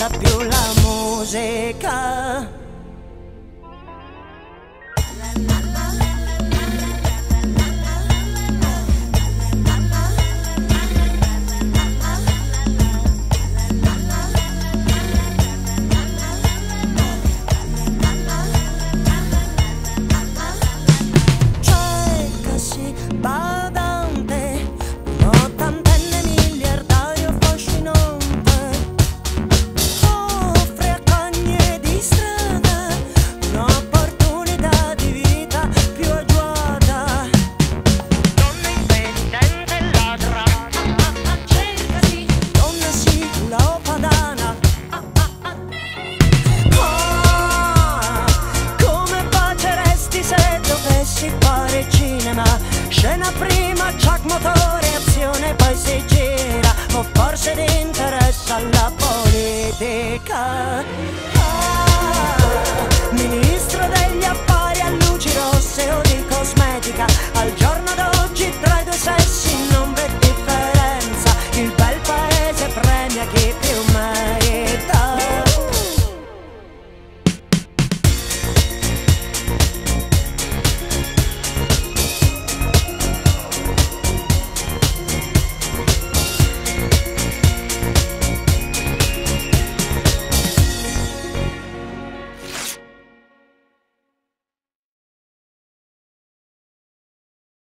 basta più la musica. Badante, un ottantenne miliardario affascinante, offre a cagne di strada un'opportunità di vita più agiata. Donna indipendente e ladra, cercasi, donna sì, la padana. Come baceresti se dovessi fare cinema? Scena prima, Chuck Motor.